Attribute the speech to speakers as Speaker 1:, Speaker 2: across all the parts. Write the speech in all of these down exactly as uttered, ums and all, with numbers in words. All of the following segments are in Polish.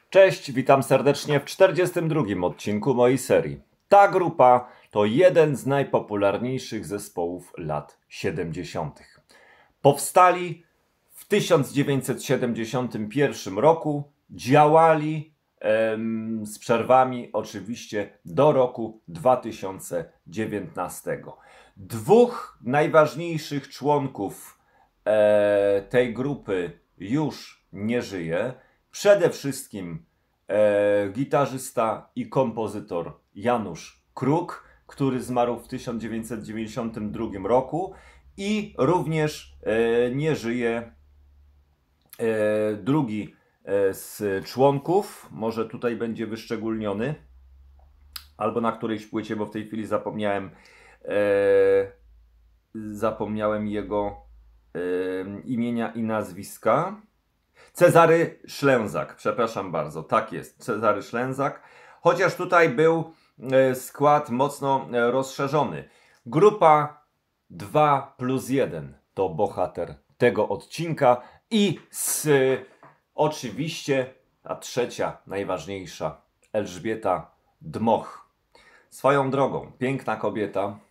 Speaker 1: Cześć, witam serdecznie w czterdziestym drugim odcinku mojej serii. Ta grupa to jeden z najpopularniejszych zespołów lat siedemdziesiątych. Powstali w tysiąc dziewięćset siedemdziesiątym pierwszym roku, działali em, z przerwami oczywiście do roku dwa tysiące dziewiętnastego. Dwóch najważniejszych członków e, tej grupy już nie żyje. Przede wszystkim e, gitarzysta i kompozytor Janusz Kruk, który zmarł w tysiąc dziewięćset dziewięćdziesiątym drugim roku, i również e, nie żyje e, drugi e, z członków, może tutaj będzie wyszczególniony, albo na którejś płycie, bo w tej chwili zapomniałem, e, zapomniałem jego e, imienia i nazwiska. Cezary Ślęzak, przepraszam bardzo, tak jest, Cezary Ślęzak, chociaż tutaj był skład mocno rozszerzony. Grupa dwa plus jeden to bohater tego odcinka i z, oczywiście ta trzecia, najważniejsza, Elżbieta Dmoch. Swoją drogą, piękna kobieta,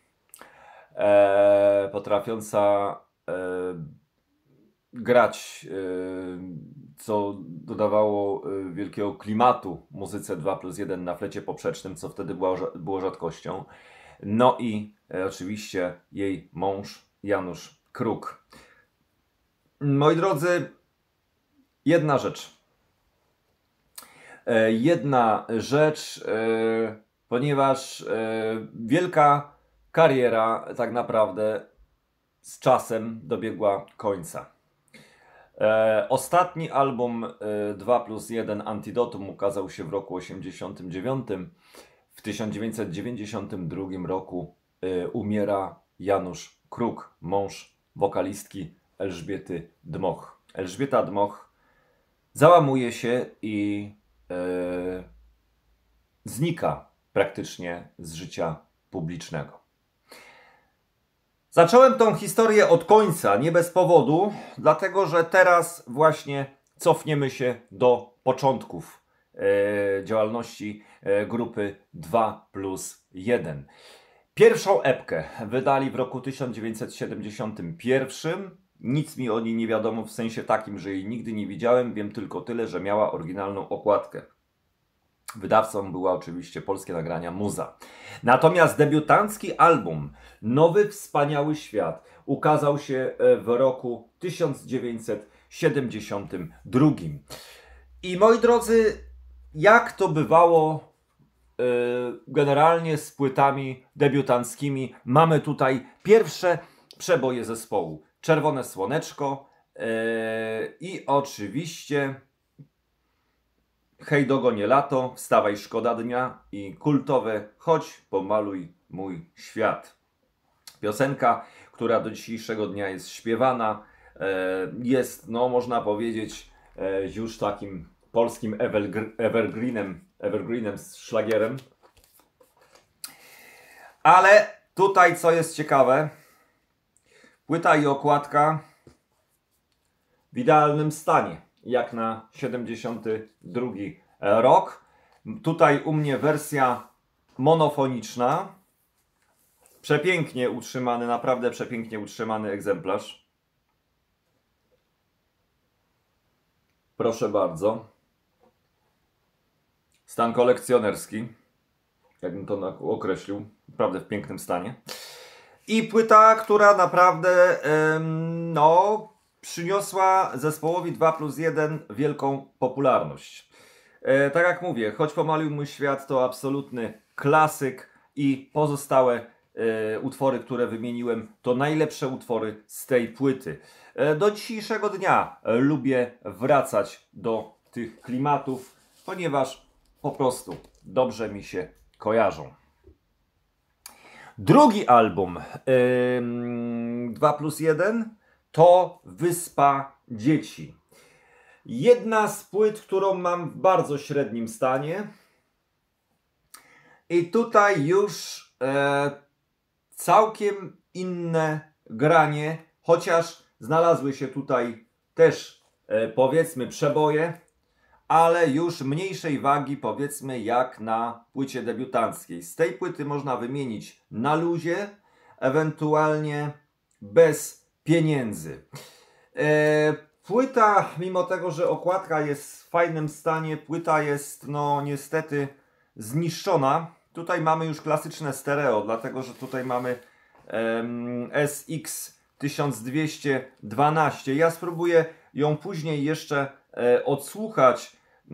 Speaker 1: e, potrafiąca e, grać, co dodawało wielkiego klimatu muzyce dwa plus jeden na flecie poprzecznym, co wtedy było, było rzadkością. No i oczywiście jej mąż Janusz Kruk. Moi drodzy, jedna rzecz. Jedna rzecz, ponieważ wielka kariera tak naprawdę z czasem dobiegła końca. E, ostatni album e, dwa plus jeden Antidotum ukazał się w roku osiemdziesiątym dziewiątym. W tysiąc dziewięćset dziewięćdziesiątym drugim roku e, umiera Janusz Kruk, mąż wokalistki Elżbiety Dmoch. Elżbieta Dmoch załamuje się i e, znika praktycznie z życia publicznego. Zacząłem tą historię od końca, nie bez powodu, dlatego że teraz właśnie cofniemy się do początków e, działalności e, grupy dwa plus jeden. Pierwszą epkę wydali w roku tysiąc dziewięćset siedemdziesiątym pierwszym. Nic mi o niej nie wiadomo w sensie takim, że jej nigdy nie widziałem. Wiem tylko tyle, że miała oryginalną okładkę. Wydawcą była oczywiście Polskie Nagrania Muza. Natomiast debiutancki album Nowy Wspaniały Świat ukazał się w roku tysiąc dziewięćset siedemdziesiątym drugim. I moi drodzy, jak to bywało yy, generalnie z płytami debiutanckimi, mamy tutaj pierwsze przeboje zespołu. Czerwone Słoneczko yy, i oczywiście Hej dogonie lato, Wstawaj szkoda dnia i kultowe Chodź pomaluj mój świat. Piosenka, która do dzisiejszego dnia jest śpiewana, jest, no można powiedzieć, już takim polskim evergreenem, evergreenem z szlagierem. Ale tutaj co jest ciekawe, płyta i okładka w idealnym stanie, jak na siedemdziesiąty drugi rok. Tutaj u mnie wersja monofoniczna. Przepięknie utrzymany, naprawdę przepięknie utrzymany egzemplarz. Proszę bardzo. Stan kolekcjonerski, jakbym to określił. Naprawdę w pięknym stanie. I płyta, która naprawdę ym, no... przyniosła zespołowi dwa plus jeden wielką popularność. E, tak jak mówię, Choć pomaluj mój świat to absolutny klasyk i pozostałe e, utwory, które wymieniłem, to najlepsze utwory z tej płyty. E, do dzisiejszego dnia e, lubię wracać do tych klimatów, ponieważ po prostu dobrze mi się kojarzą. Drugi album e, dwa plus jeden to Wyspa Dzieci. Jedna z płyt, którą mam w bardzo średnim stanie. I tutaj już e, całkiem inne granie, chociaż znalazły się tutaj też e, powiedzmy przeboje, ale już mniejszej wagi, powiedzmy, jak na płycie debiutanckiej. Z tej płyty można wymienić Na luzie, ewentualnie Bez pieniędzy. E, płyta, mimo tego, że okładka jest w fajnym stanie, płyta jest no niestety zniszczona. Tutaj mamy już klasyczne stereo, dlatego że tutaj mamy um, S X tysiąc dwieście dwanaście. Ja spróbuję ją później jeszcze e, odsłuchać e,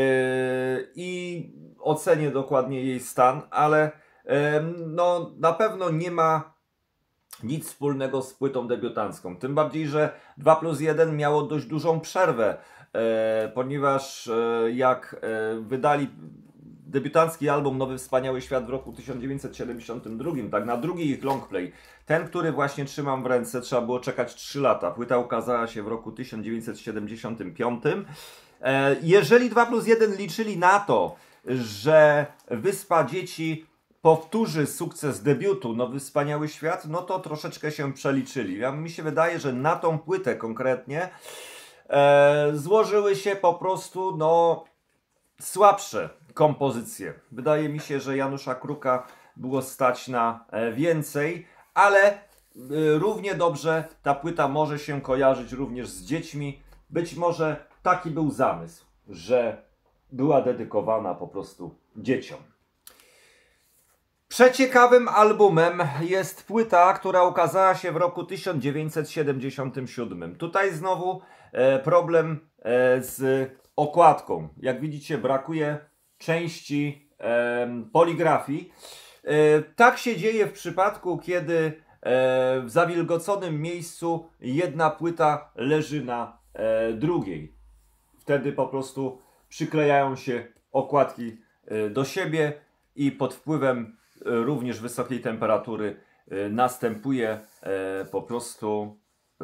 Speaker 1: i ocenię dokładnie jej stan, ale e, no, na pewno nie ma nic wspólnego z płytą debiutancką. Tym bardziej, że dwa plus jeden miało dość dużą przerwę, e, ponieważ e, jak e, wydali debiutancki album Nowy Wspaniały Świat w roku tysiąc dziewięćset siedemdziesiątym drugim, tak na drugi ich longplay, ten, który właśnie trzymam w ręce, trzeba było czekać trzy lata. Płyta ukazała się w roku tysiąc dziewięćset siedemdziesiątym piątym. E, jeżeli dwa plus jeden liczyli na to, że Wyspa Dzieci powtórzy sukces debiutu Nowy Wspaniały Świat, no to troszeczkę się przeliczyli. Ja, mi się wydaje, że na tą płytę konkretnie e, złożyły się po prostu no słabsze kompozycje. Wydaje mi się, że Janusza Kruka było stać na e, więcej, ale e, równie dobrze ta płyta może się kojarzyć również z dziećmi. Być może taki był zamysł, że była dedykowana po prostu dzieciom. Przeciekawym albumem jest płyta, która ukazała się w roku tysiąc dziewięćset siedemdziesiątym siódmym. Tutaj znowu e, problem e, z okładką. Jak widzicie, brakuje części e, poligrafii. E, tak się dzieje w przypadku, kiedy e, w zawilgoconym miejscu jedna płyta leży na e, drugiej. Wtedy po prostu przyklejają się okładki e, do siebie i pod wpływem również wysokiej temperatury następuje po prostu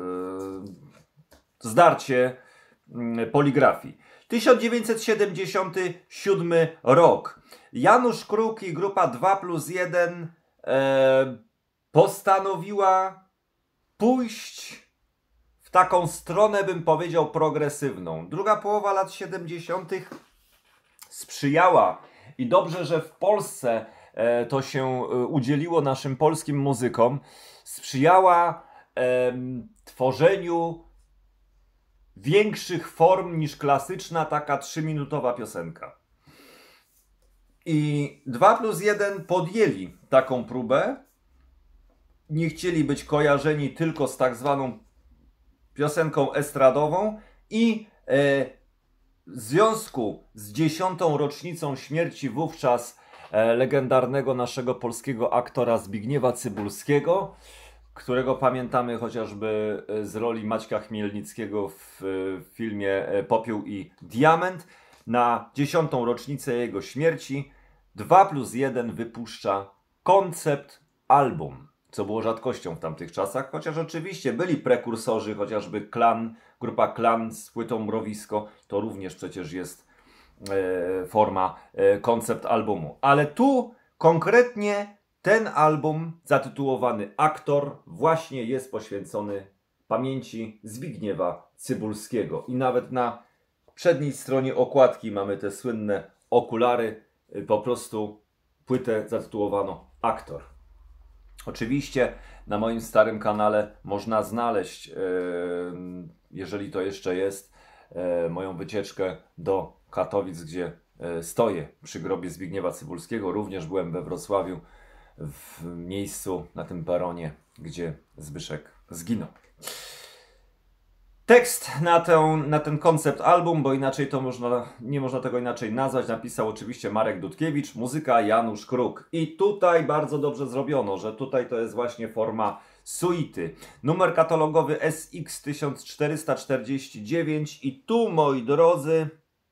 Speaker 1: zdarcie poligrafii. tysiąc dziewięćset siedemdziesiąty siódmy rok. Janusz Kruk i grupa dwa plus jeden postanowiła pójść w taką stronę, bym powiedział, progresywną. Druga połowa lat siedemdziesiątych sprzyjała i dobrze, że w Polsce to się udzieliło naszym polskim muzykom, sprzyjała e, tworzeniu większych form niż klasyczna taka trzyminutowa piosenka. I dwa plus jeden podjęli taką próbę. Nie chcieli być kojarzeni tylko z tak zwaną piosenką estradową i e, w związku z dziesiątą rocznicą śmierci wówczas legendarnego naszego polskiego aktora Zbigniewa Cybulskiego, którego pamiętamy chociażby z roli Maćka Chmielnickiego w filmie Popiół i Diament. Na dziesiątą rocznicę jego śmierci dwa plus jeden wypuszcza koncept album, co było rzadkością w tamtych czasach, chociaż oczywiście byli prekursorzy, chociażby Klan, grupa Klan z płytą Mrowisko, to również przecież jest forma koncept albumu. Ale tu konkretnie ten album zatytułowany Aktor właśnie jest poświęcony pamięci Zbigniewa Cybulskiego. I nawet na przedniej stronie okładki mamy te słynne okulary. Po prostu płytę zatytułowano Aktor. Oczywiście na moim starym kanale można znaleźć, jeżeli to jeszcze jest, moją wycieczkę do Katowic, gdzie stoję przy grobie Zbigniewa Cybulskiego. Również byłem we Wrocławiu, w miejscu na tym peronie, gdzie Zbyszek zginął. Tekst na, tę, na ten koncept album, bo inaczej to można, nie można tego inaczej nazwać, napisał oczywiście Marek Dudkiewicz, muzyka Janusz Kruk. I tutaj bardzo dobrze zrobiono, że tutaj to jest właśnie forma suity. Numer katalogowy S X tysiąc czterysta czterdzieści dziewięć i tu, moi drodzy,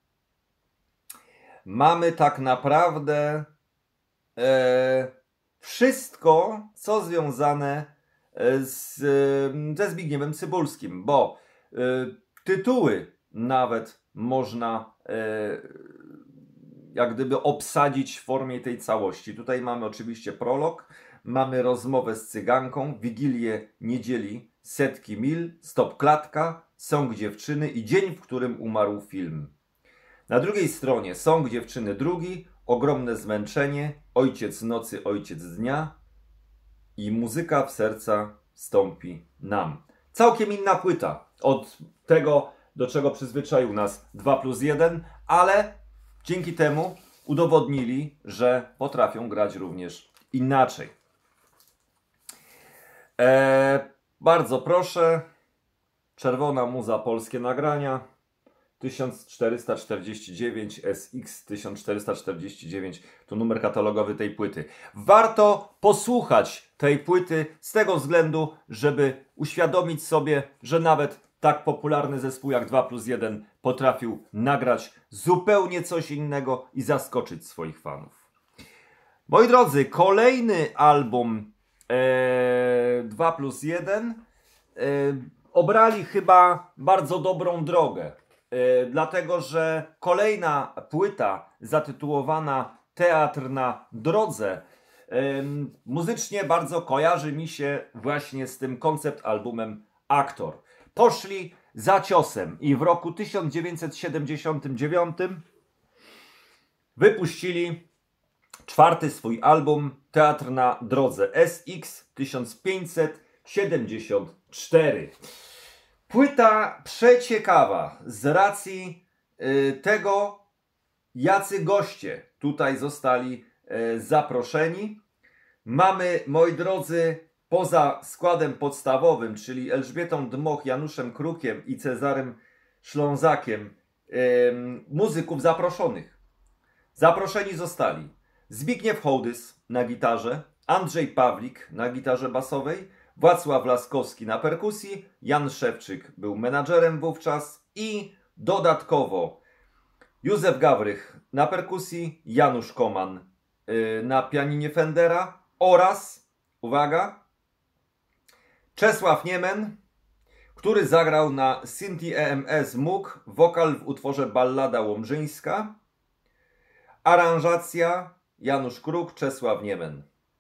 Speaker 1: mamy tak naprawdę e, wszystko, co związane z, ze Zbigniewem Cybulskim, bo e, tytuły nawet można e, jak gdyby obsadzić w formie tej całości. Tutaj mamy oczywiście prolog, mamy rozmowę z cyganką, Wigilię niedzieli, setki mil, stop klatka, sąg dziewczyny i dzień, w którym umarł film. Na drugiej stronie Sąg dziewczyny drugi, Ogromne zmęczenie, Ojciec nocy, ojciec dnia i Muzyka w serca wstąpi nam. Całkiem inna płyta od tego, do czego przyzwyczaił nas dwa plus jeden, ale dzięki temu udowodnili, że potrafią grać również inaczej. Eee, bardzo proszę. Czerwona muza, polskie nagrania. tysiąc czterysta czterdzieści dziewięć S X tysiąc czterysta czterdzieści dziewięć to numer katalogowy tej płyty. Warto posłuchać tej płyty z tego względu, żeby uświadomić sobie, że nawet tak popularny zespół jak dwa plus jeden potrafił nagrać zupełnie coś innego i zaskoczyć swoich fanów. Moi drodzy, kolejny album e, dwa plus jeden e, obrali chyba bardzo dobrą drogę. Yy, dlatego, że kolejna płyta zatytułowana Teatr na drodze yy, muzycznie bardzo kojarzy mi się właśnie z tym koncept albumem Aktor. Poszli za ciosem i w roku tysiąc dziewięćset siedemdziesiątym dziewiątym wypuścili czwarty swój album Teatr na drodze S X tysiąc pięćset siedemdziesiąt cztery. Płyta przeciekawa z racji y, tego, jacy goście tutaj zostali y, zaproszeni. Mamy, moi drodzy, poza składem podstawowym, czyli Elżbietą Dmoch, Januszem Krukiem i Cezarym Ślązakiem, y, muzyków zaproszonych. Zaproszeni zostali Zbigniew Hołdys na gitarze, Andrzej Pawlik na gitarze basowej, Wacław Laskowski na perkusji, Jan Szewczyk był menadżerem wówczas i dodatkowo Józef Gawrych na perkusji, Janusz Koman yy, na pianinie Fendera oraz, uwaga, Czesław Niemen, który zagrał na Synthi E M S Moog, wokal w utworze Ballada Łomżyńska, aranżacja Janusz Kruk, Czesław Niemen.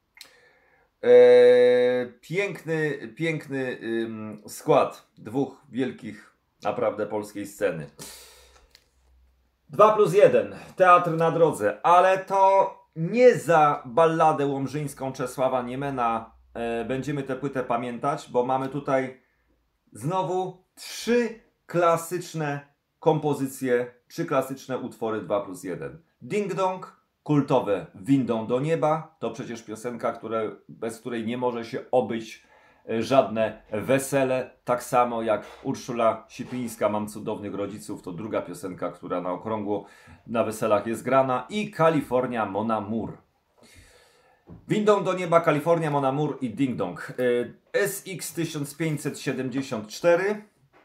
Speaker 1: Eee, piękny, piękny ym, skład dwóch wielkich naprawdę polskiej sceny. dwa plus jeden, Teatr na drodze, ale to nie za Balladę Łomżyńską Czesława Niemena e, będziemy tę płytę pamiętać, bo mamy tutaj znowu trzy klasyczne kompozycje, trzy klasyczne utwory dwa plus jeden. Ding Dong, kultowe Windą do nieba, to przecież piosenka, które, bez której nie może się obyć żadne wesele, tak samo jak Urszula Sipińska, Mam cudownych rodziców, to druga piosenka, która na okrągło na weselach jest grana, i Kalifornia Mon Amour. Windą do nieba, Kalifornia Mon Amour i Ding Dong. S X tysiąc pięćset siedemdziesiąt cztery.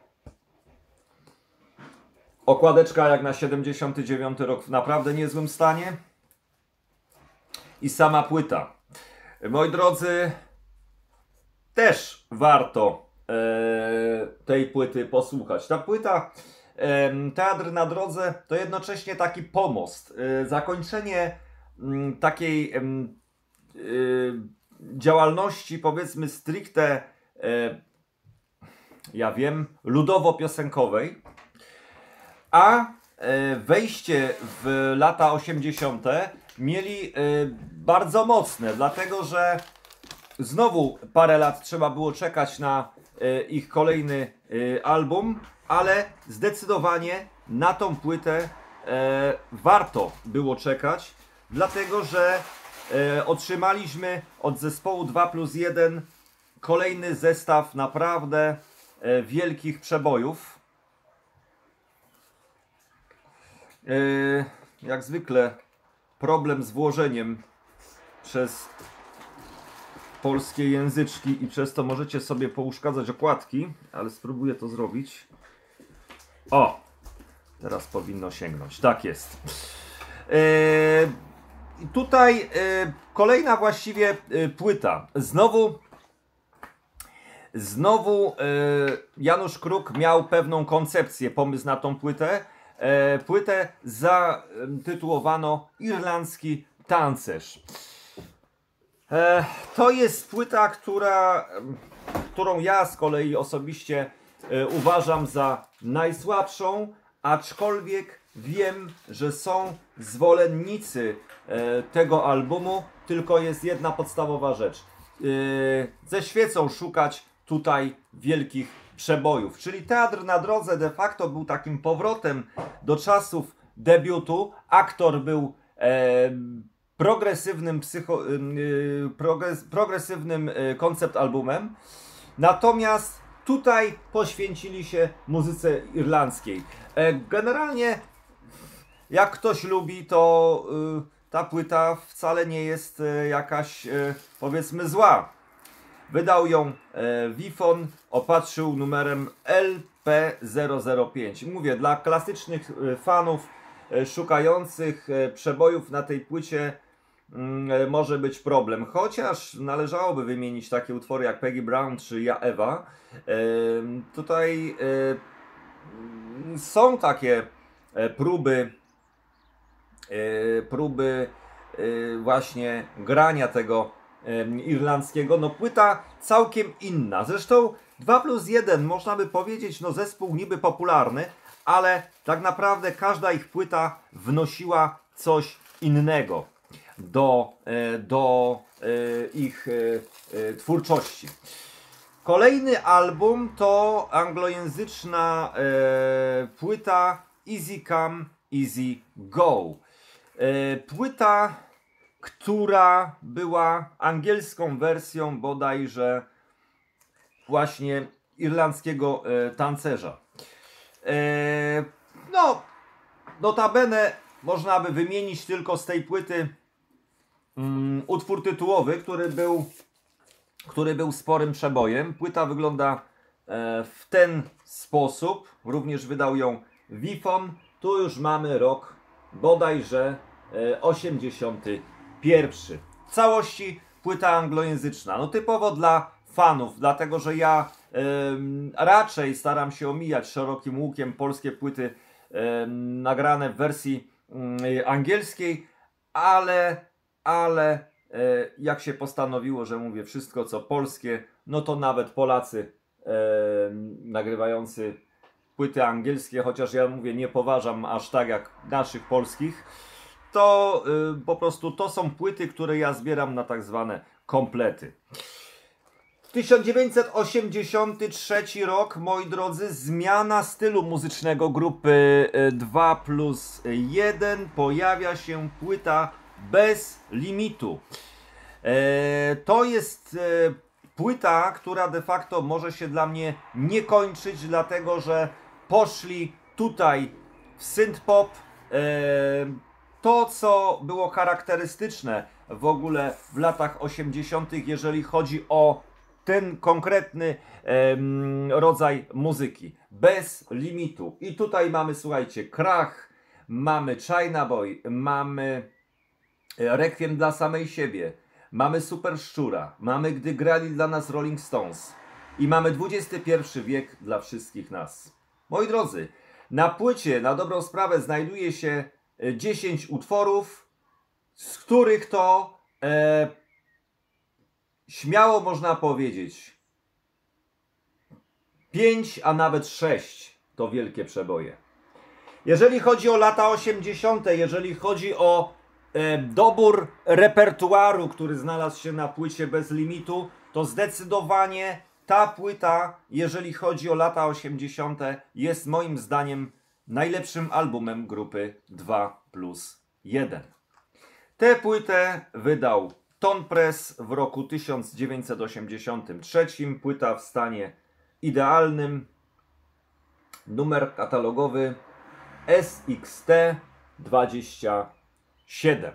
Speaker 1: Okładeczka jak na siedemdziesiąty dziewiąty rok w naprawdę niezłym stanie. I sama płyta. Moi drodzy, też warto e, tej płyty posłuchać. Ta płyta e, Teatr na drodze to jednocześnie taki pomost, e, zakończenie m, takiej m, e, działalności, powiedzmy stricte, e, ja wiem, ludowo-piosenkowej, a e, wejście w lata osiemdziesiąte mieli e, bardzo mocne, dlatego że znowu parę lat trzeba było czekać na e, ich kolejny e, album, ale zdecydowanie na tą płytę e, warto było czekać, dlatego że e, otrzymaliśmy od zespołu dwa plus jeden kolejny zestaw naprawdę e, wielkich przebojów. E, jak zwykle problem z włożeniem przez polskie języczki i przez to możecie sobie pouszkadzać okładki, ale spróbuję to zrobić. O! Teraz powinno sięgnąć. Tak jest. Yy, tutaj yy, kolejna właściwie yy, płyta. Znowu Znowu yy, Janusz Kruk miał pewną koncepcję, pomysł na tą płytę. Yy, płytę zatytułowano Irlandzki tancerz. To jest płyta, która, którą ja z kolei osobiście uważam za najsłabszą, aczkolwiek wiem, że są zwolennicy e, tego albumu, tylko jest jedna podstawowa rzecz. E, ze świecą szukać tutaj wielkich przebojów. Czyli Teatr na drodze de facto był takim powrotem do czasów debiutu. Aktor był e, progresywnym, psycho, e, progres, progresywnym e, koncept albumem. Natomiast tutaj poświęcili się muzyce irlandzkiej. E, generalnie jak ktoś lubi, to y, ta płyta wcale nie jest y, jakaś y, powiedzmy zła. Wydał ją y, Wifon, opatrzył numerem L P zero zero pięć. Mówię, dla klasycznych y, fanów y, szukających y, przebojów na tej płycie y, może być problem. Chociaż należałoby wymienić takie utwory jak Peggy Brown czy Ja Ewa. Y, tutaj y, są takie y, próby próby właśnie grania tego irlandzkiego. No płyta całkiem inna. Zresztą dwa plus jeden można by powiedzieć, no zespół niby popularny, ale tak naprawdę każda ich płyta wnosiła coś innego do, do ich twórczości. Kolejny album to anglojęzyczna płyta Easy Come, Easy Go. Płyta, która była angielską wersją bodajże właśnie irlandzkiego tancerza. No, notabene można by wymienić tylko z tej płyty um, utwór tytułowy, który był, który był sporym przebojem. Płyta wygląda w ten sposób. Również wydał ją Wifon. Tu już mamy rok bodajże osiemdziesiąty pierwszy. W całości płyta anglojęzyczna. No typowo dla fanów, dlatego że ja y, raczej staram się omijać szerokim łukiem polskie płyty y, nagrane w wersji y, angielskiej, ale, ale y, jak się postanowiło, że mówię wszystko co polskie, no to nawet Polacy y, nagrywający płyty angielskie, chociaż ja mówię, nie poważam aż tak jak naszych polskich, to y, po prostu to są płyty, które ja zbieram na tak zwane komplety. tysiąc dziewięćset osiemdziesiąty trzeci rok, moi drodzy, zmiana stylu muzycznego grupy dwa plus jeden. Pojawia się płyta Bez Limitu. E, to jest e, płyta, która de facto może się dla mnie nie kończyć, dlatego że poszli tutaj w synth-pop. E, to, co było charakterystyczne w ogóle w latach osiemdziesiątych, jeżeli chodzi o ten konkretny e, rodzaj muzyki. Bez limitu. I tutaj mamy, słuchajcie, Krach, mamy China Boy, mamy Requiem dla samej siebie, mamy Super Szczura, mamy Gdy grali dla nas Rolling Stones i mamy dwudziesty pierwszy wiek dla wszystkich nas. Moi drodzy, na płycie na dobrą sprawę znajduje się dziesięć utworów, z których to e, śmiało można powiedzieć pięć, a nawet sześć to wielkie przeboje. Jeżeli chodzi o lata osiemdziesiąte, jeżeli chodzi o e, dobór repertuaru, który znalazł się na płycie Bez Limitu, to zdecydowanie ta płyta, jeżeli chodzi o lata osiemdziesiąte, jest moim zdaniem najlepszym albumem grupy dwa plus jeden. Tę płytę wydał Ton Press w roku tysiąc dziewięćset osiemdziesiątym trzecim. Płyta w stanie idealnym. Numer katalogowy S X T dwadzieścia siedem.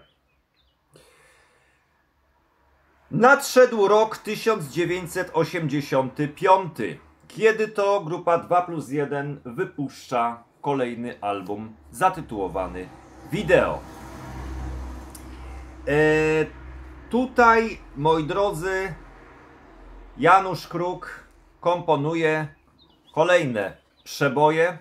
Speaker 1: Nadszedł rok tysiąc dziewięćset osiemdziesiąty piąty, kiedy to grupa dwa plus jeden wypuszcza kolejny album zatytułowany Video. E, tutaj, moi drodzy, Janusz Kruk komponuje kolejne przeboje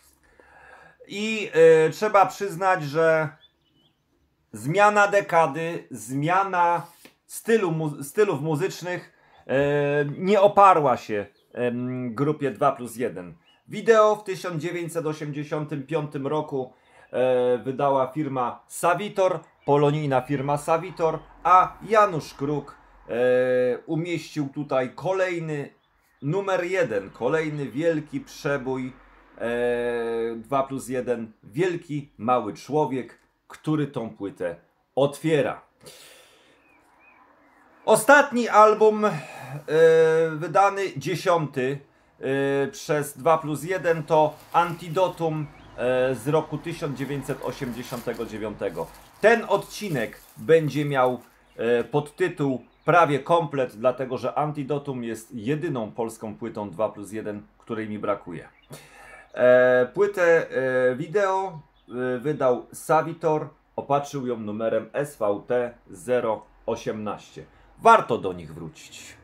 Speaker 1: i e, trzeba przyznać, że zmiana dekady, zmiana stylu, mu, stylów muzycznych e, nie oparła się e, grupie dwa plus jeden. Video w tysiąc dziewięćset osiemdziesiątym piątym roku e, wydała firma Savitor, polonijna firma Savitor, a Janusz Kruk e, umieścił tutaj kolejny numer jeden, kolejny wielki przebój e, dwa plus jeden, wielki mały człowiek, który tą płytę otwiera. Ostatni album e, wydany, dziesiąty e, przez dwa plus jeden, to Antidotum e, z roku tysiąc dziewięćset osiemdziesiątego dziewiątego. Ten odcinek będzie miał e, podtytuł prawie komplet, dlatego że Antidotum jest jedyną polską płytą dwa plus jeden, której mi brakuje. E, płytę e, wideo e, wydał Savitor, opatrzył ją numerem S V T zero osiemnaście. Warto do nich wrócić.